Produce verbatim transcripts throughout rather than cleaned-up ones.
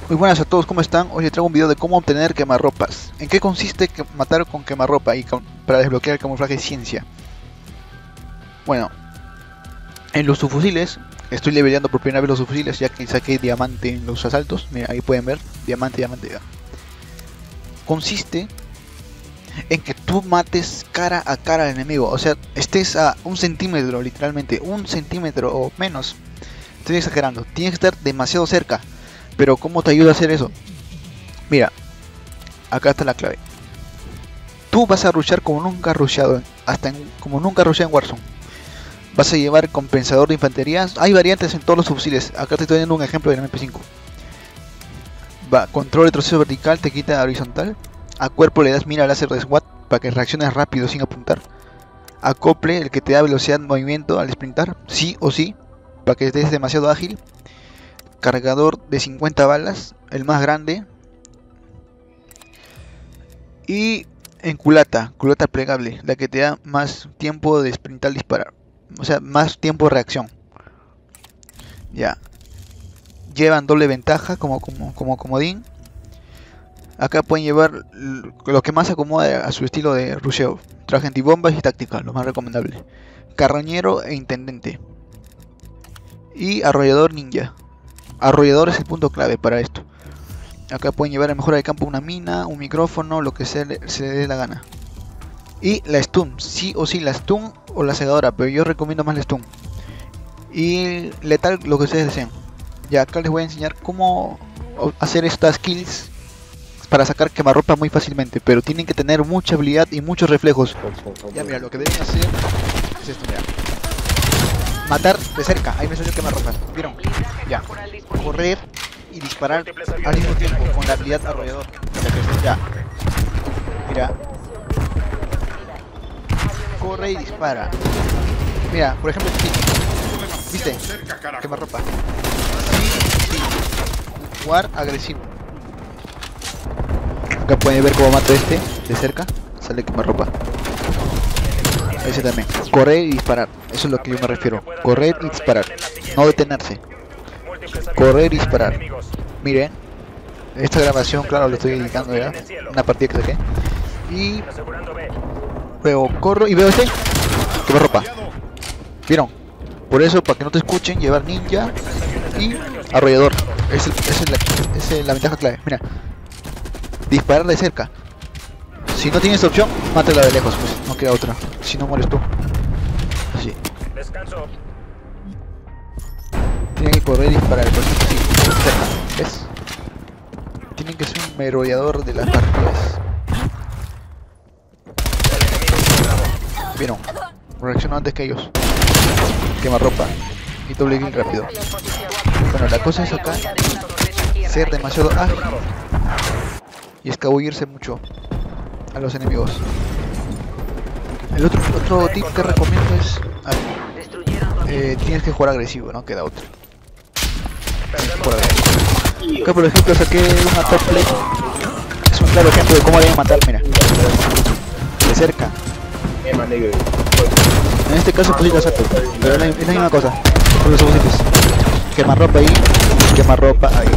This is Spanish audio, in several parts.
Muy buenas a todos, ¿cómo están? Hoy les traigo un video de cómo obtener quemarropas. ¿En qué consiste que matar con quemarropa y ca para desbloquear el camuflaje de ciencia? Bueno, en los subfusiles, estoy leveleando por primera vez los subfusiles ya que saqué diamante en los asaltos. Mira, ahí pueden ver, diamante, diamante. Ya. Consiste en que tú mates cara a cara al enemigo, o sea, estés a un centímetro, literalmente, un centímetro o menos. Estoy exagerando, tienes que estar demasiado cerca. Pero ¿cómo te ayuda a hacer eso? Mira, acá está la clave. Tú vas a rushar como nunca has rushado, hasta en, como nunca has rushado en Warzone. Vas a llevar compensador de infantería. Hay variantes en todos los subfusiles. Acá te estoy dando un ejemplo del M P cinco. Va, control de retroceso vertical, te quita horizontal. A cuerpo le das mira láser de SWAT para que reacciones rápido sin apuntar. Acople, el que te da velocidad de movimiento al sprintar, sí o sí, para que estés demasiado ágil. Cargador de cincuenta balas, el más grande. Y en culata, culata plegable, la que te da más tiempo de sprintar al disparar. O sea, más tiempo de reacción. Ya. Llevan doble ventaja como, como, como comodín. Acá pueden llevar lo que más acomoda a su estilo de rusheo. Traje antibombas y táctica, lo más recomendable. Carroñero e intendente. Y arrollador ninja. Arrollador es el punto clave para esto. Acá pueden llevar a mejora de campo una mina, un micrófono, lo que se le, se le dé la gana. Y la stun, sí o sí, la stun o la segadora, pero yo recomiendo más la stun. Y letal, lo que ustedes deseen. Ya acá les voy a enseñar cómo hacer estas kills para sacar quemarropa muy fácilmente, pero tienen que tener mucha habilidad y muchos reflejos. Ya mira, lo que deben hacer es esto, mira. Matar de cerca, ahí me salió quemarropa, ¿vieron? Ya, correr y disparar al mismo tiempo con la habilidad arrollador. Ya, mira. Corre y dispara. Mira, por ejemplo aquí. ¿Viste? Quemarropa. Sí, sí. Jugar agresivo. Acá pueden ver cómo mato este de cerca. Sale quemarropa. Ese también. Correr y disparar. Eso es lo que yo me refiero. Correr y disparar. No detenerse. Correr y disparar. Miren. Esta grabación, claro, lo estoy editando ya. Una partida que saqué. Y luego corro y veo este. Quemarropa. ¿Vieron? Por eso, para que no te escuchen, llevar ninja y arrollador. Esa es, es, la, es la ventaja clave. Mira. Disparar de cerca. Si no tienes opción, mátala de lejos, pues no queda otra. Si no mueres tú. Así. Descanso. Tienen que correr y disparar, por ejemplo, así, cerca. ¿Ves? Tienen que ser un merodeador de las partidas. Vieron, reaccionó antes que ellos. Quemarropa y doble kill rápido. Bueno, la cosa es acá ser demasiado ágil y escabullirse mucho a los enemigos. El otro, otro tip que recomiendo es eh, tienes que jugar agresivo, no queda otro. Jugar agresivo. Acá por ejemplo saqué una top play. Es un claro ejemplo de cómo deben matar, mira. De cerca. En este caso pues sí la saco, pero es la, es la misma cosa. Por los subfusiles. Quemarropa ahí, quemarropa ahí.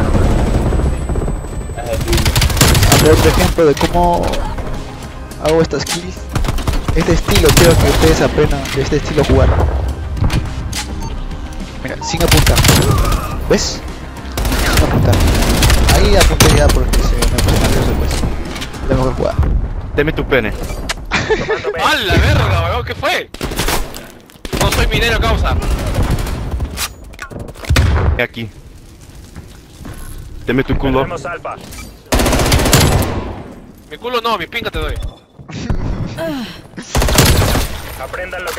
Acá otro ejemplo de cómo hago estas kills. Este estilo, quiero que ustedes aprendan de este estilo jugar. Mira, sin apuntar. ¿Ves? Sin apuntar. Ahí apunté ya porque se me puse nervioso pues. La mejor jugada. Deme tu pene. ¡A la verga, weón! ¿Qué fue? No soy minero, causa. Aquí. Deme tu culo. Mi culo no, mi pinga te doy. Aprendan lo que